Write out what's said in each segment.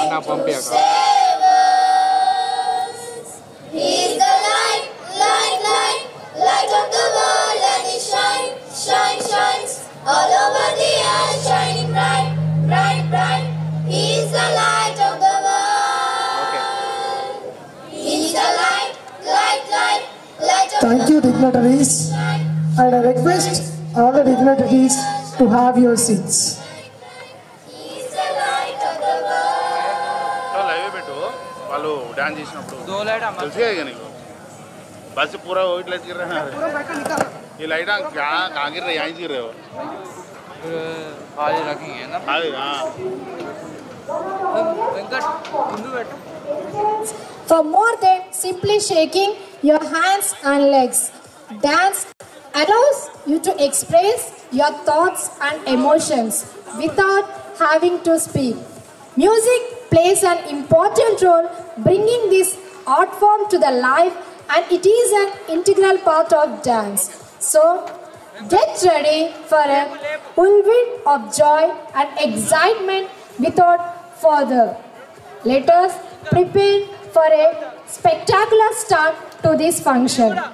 to save us. He's the light, light, light, light of the world, and he shines all over the earth, shining bright, bright, bright. He's the light of the world. He's the light, light, light, light of Thank you, dignitaries. And I request all the dignitaries to have your seats. He's the light of the world. Live పెట్టు వాళ్ళు dance చేసినప్పుడు తెలుసు కదా నీకు बस पूरा वही light गिर रहा है ये लाइट क्या कहाँ गिर रहे यहीं गिर रहे हो खाली रखेंगे ना खाली हाँ For more than simply shaking your hands and legs, dance allows you to express your thoughts and emotions without having to speak. Music plays an important role bringing this art form to the life, and it is an integral part of dance. So, get ready for a whirlwind of joy and excitement without further. Let us prepare for a spectacular start to this function.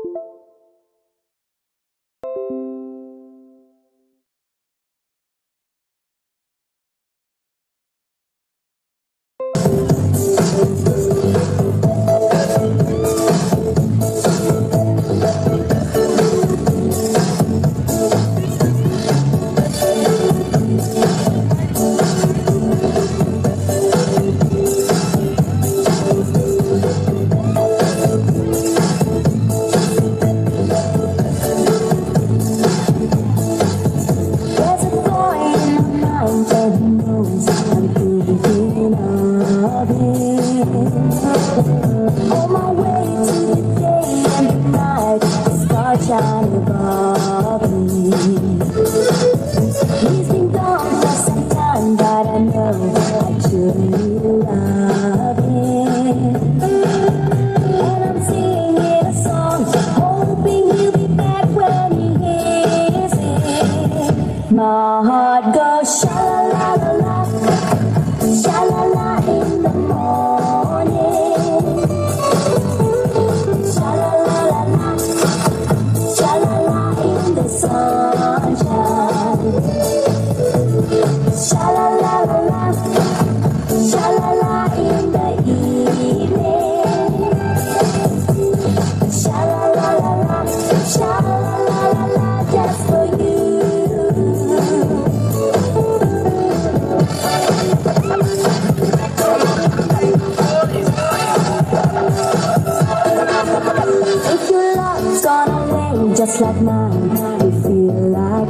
Just like mine, you feel like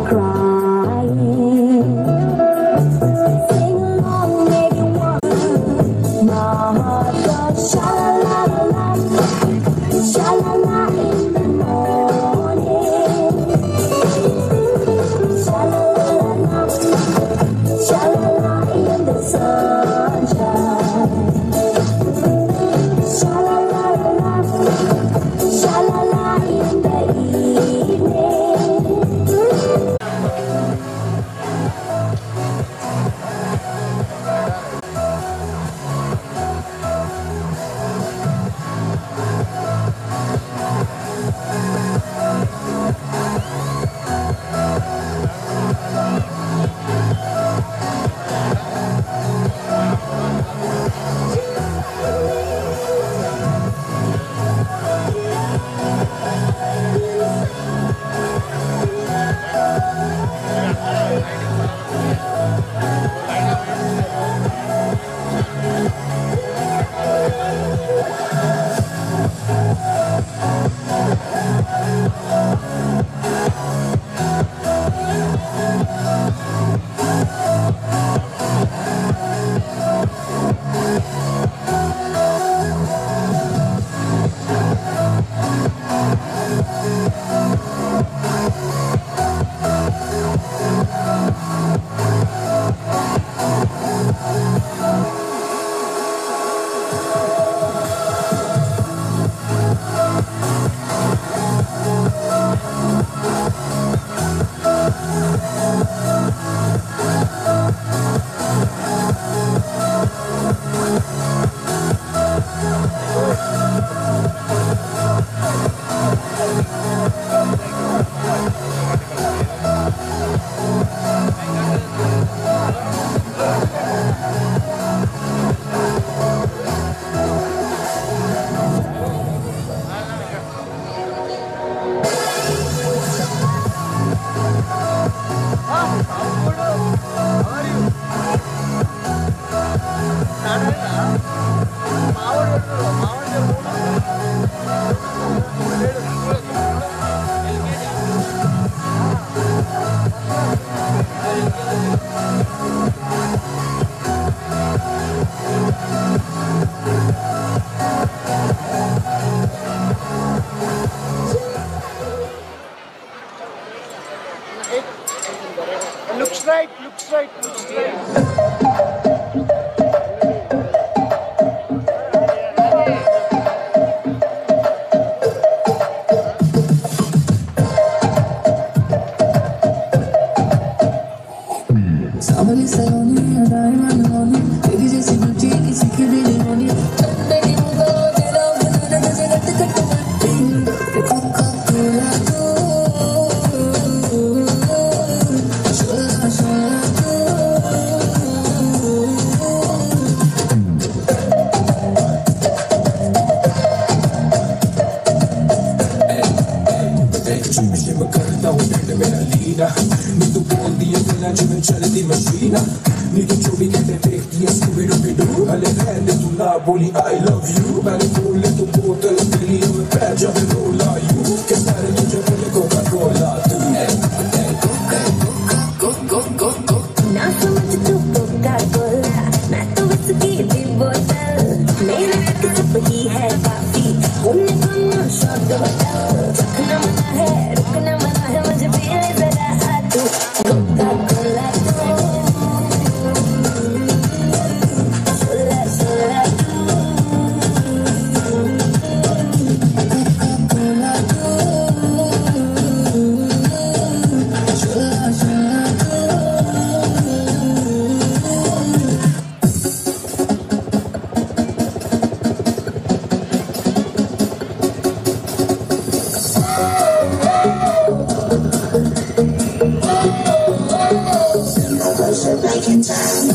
crying. Sing along, maybe one. My heart goes sha-la-la-la-la, sha-la-la in the morning. Sha-la-la-la-la, sha-la-la in the sunshine. Sha-la-la-la-la, sha-la-la in the Looks right, looks right, looks right. Somebody said only and I'm only. Baby just in the tea, it's a kid in only. Somebody move on, get out, and then I cut the तू बोल दिए बिना जिमें चलती मशीना नीतू 24 घंटे देखती है स्कूबी डूबी भले रहने तू ना बोली आई लव यू मैंने बोल ले तू बोतल पीली में पैर जब रोला यू के सारे तुझे बोले कोका कोला तू go ना समझ तू कोका कोला मैं तो विस्की की बोतल मेरे कप ही है काफी उन्हें कम शॉट बताओ रुकना मना है मुझे भी जरा तू Coca Cola Making time.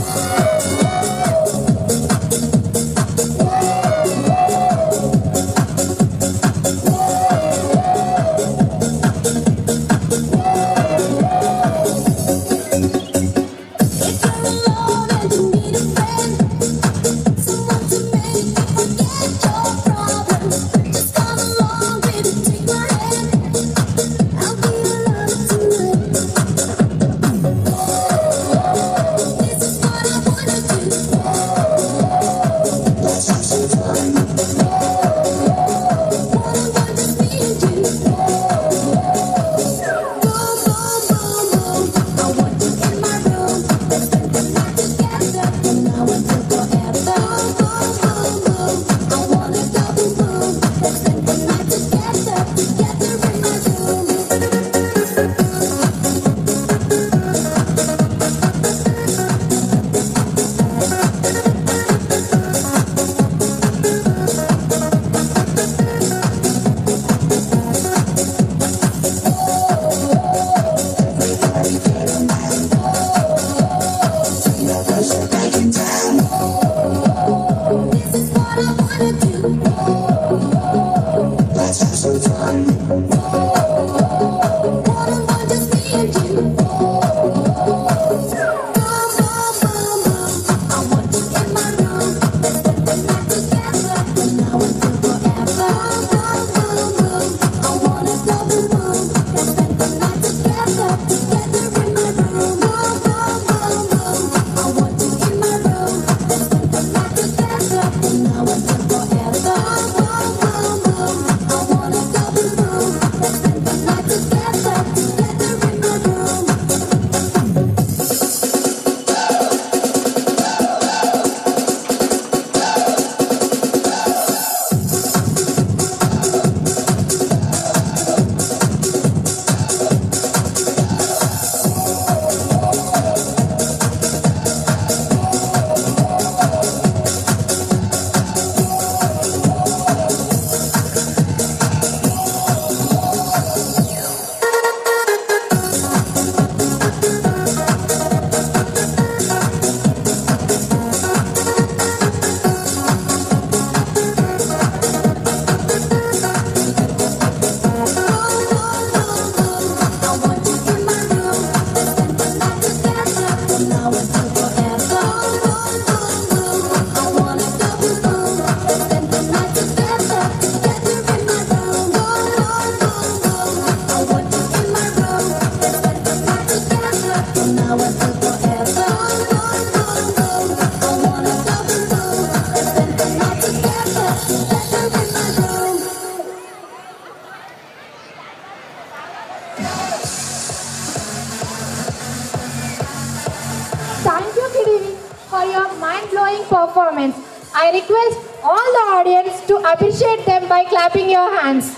Performance. I request all the audience to appreciate them by clapping your hands.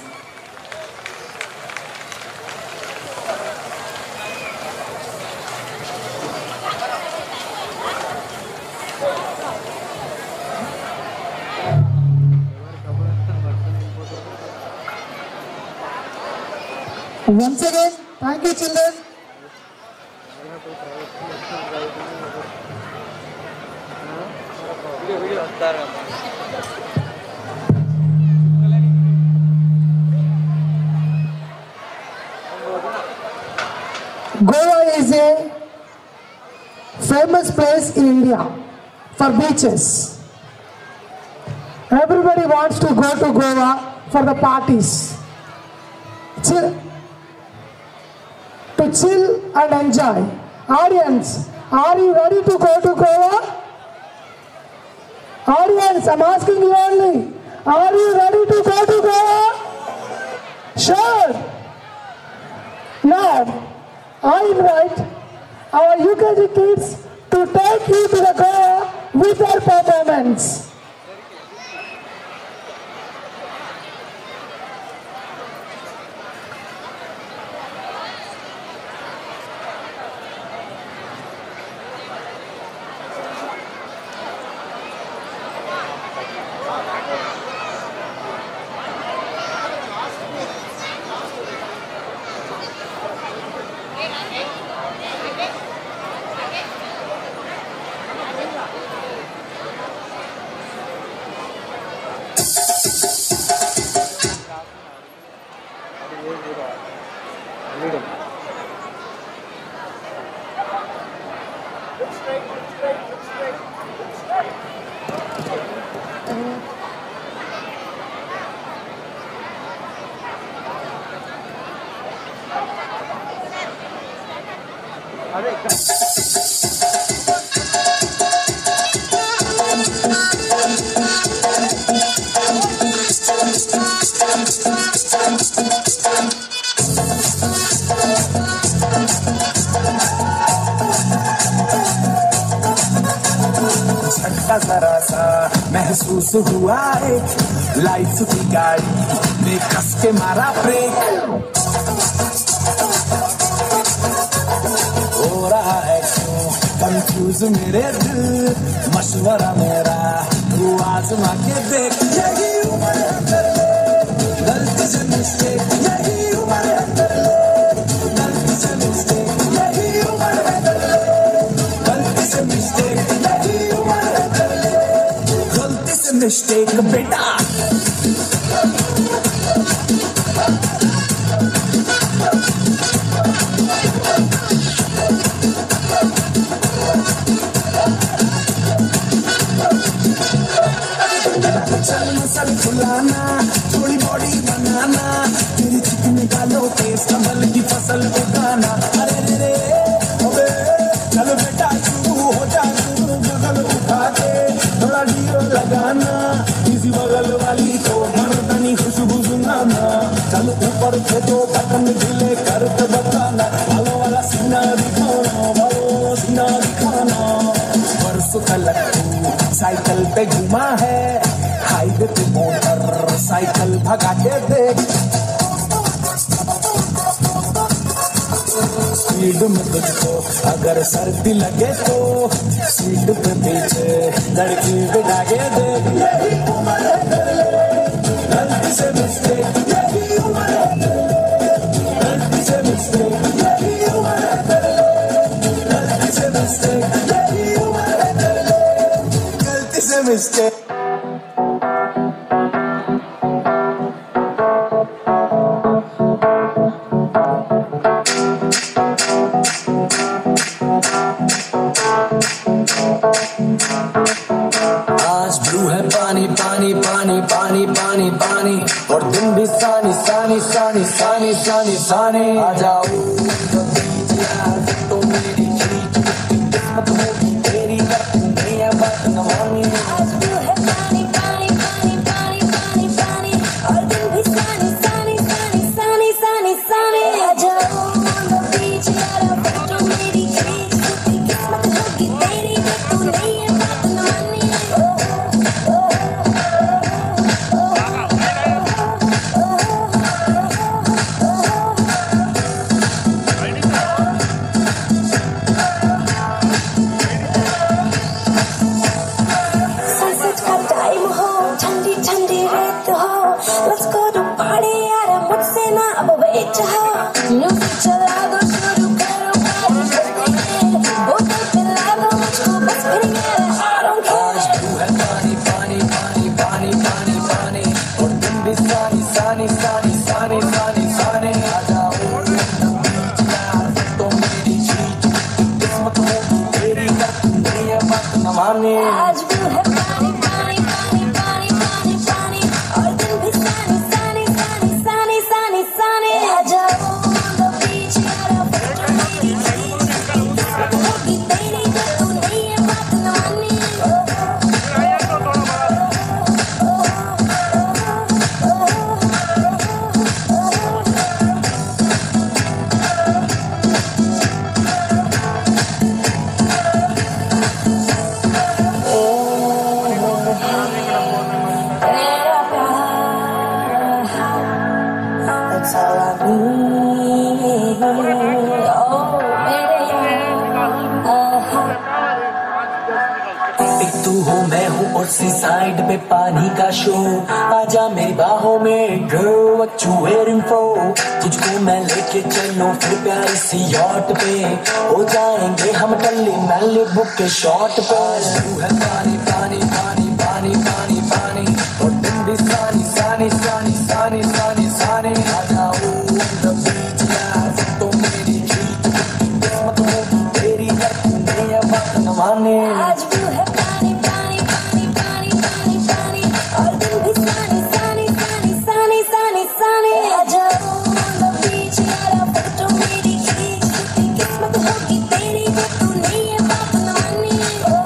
Once again, thank you children. Goa is is a famous place in India for beaches. Everybody wants to go to Goa for the parties. To chill and enjoy. Audience, are you ready to go to Goa? Audience, I'm asking you only. Are you ready to go to Goa? Sure. Now, I invite our UKG kids to take you to the Goa with their performance. झटका जरा सा महसूस हुआ एक life की गाड़ी ने कस के मारा ब्रेक हो रहा है क्यों कंफ्यूज मेरे दिल मशवरा मेरा तू आजमा के देख यही उम्र है कर ले गलती से मिस्टेक यही उम्र है कर ले गलती से मिस्टेक यही उम्र है कर ले गलती से मिस्टेक यही उम्र है कर ले गलती से मिस्टेक बेटा चल फुलाना थोड़ी बॉडी बनाना तेरी चिकन गालों पे संभल की फसल उगाना अरे रे रे अबे चल बेटा शुरू हो जा शुरू बगल उठा के थोड़ा डीओ लगाना किसी बगल वाली को मर्दानी खुशबू सुनाना चल ऊपर से दो बटन ढीले करके बताना वालों वाला सीना दिखाना वालों सीना दिखाना परसों कल साइकिल पे घुमा है हाईवे पे मोटर साइकिल भगा के देख स्पीड में तुझको अगर सर्दी लगे तो सीट पे पीछे लड़की बिठा के देख यही उम्र है कर ले गलती से मिस्टेक यही उम्र है कर ले गलती से मिस्टेक यही उम्र है कर ले गलती से मिस्टेक यही उम्र है कर ले गलती से मिस्टेक और दिन भी सानी सानी सानी सानी सानी सानी आ जाओ तो मेरी किस्मत होगी तेरी मेरी बात न मानी आज तू है पानी पानी पानी पानी पानी पानी और दिन भी सानी सानी सानी सानी सानी सानी आ जाओ बीच यारा तो मेरी किस्मत होगी तेरी तू नहीं है बात न मानी हो मैं हूँ और सी साइड पे पानी का शो आजा मेरी बाहों में girl what you waiting for तुझको मैं लेके चलूं फिर प्यारी सी यॉट पे हो जाएंगे हम टल्ली मैली बुक के शॉट पे तू है पानी पानी पानी पानी पानी पानी और तुम भी सानी सानी सानी सानी सानी सानी आ जाओ on the beach यार तो मेरी जीत किस्मत होगी तेरी है तूने ये बात न माने आज वो है पानी पानी पानी पानी पानी पानी और तुम भी सानी सानी सानी सानी सानी सानी आ जाओ on the beach यारा फोटो मेरी खींच कितनी किस्मत होगी तेरी जो तूने ये बात न मानी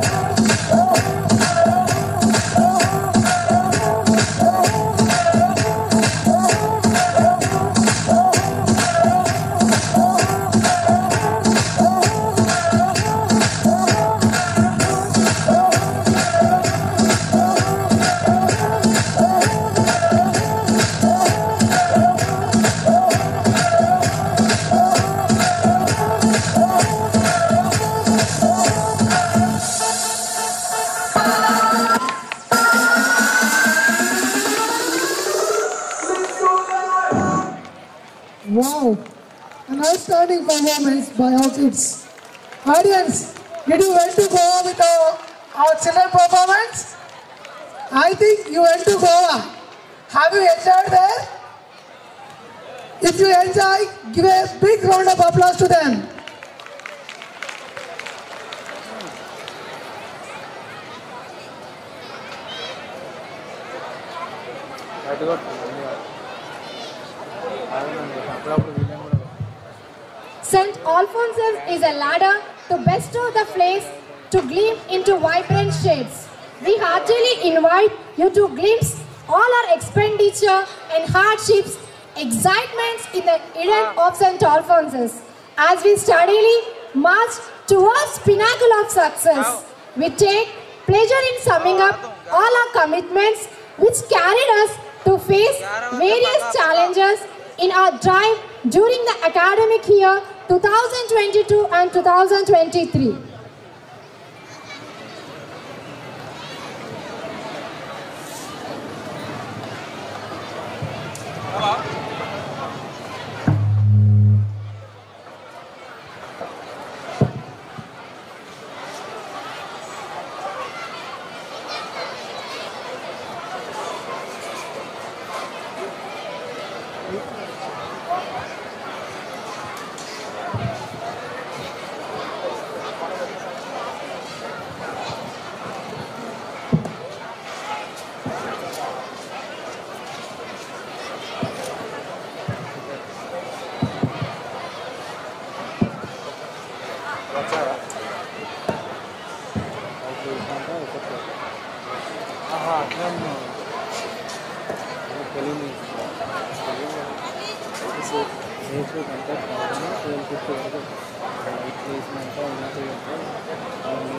Wow, an outstanding performance by our kids. Audience, did you went to Goa with our children performance? I think you went to Goa. Have you enjoyed there? If you enjoy, give a big round of applause to them. St. Alphonsus is a ladder to bestow the flames to gleam into vibrant shades. We heartily invite you to glimpse all our expenditure and hardships, excitements in the Eden of St. Alphonsus. As we steadily march towards pinnacle of success, we take pleasure in summing up all our commitments which carried us to face various challenges in our drive during the academic year 2022 and 2023.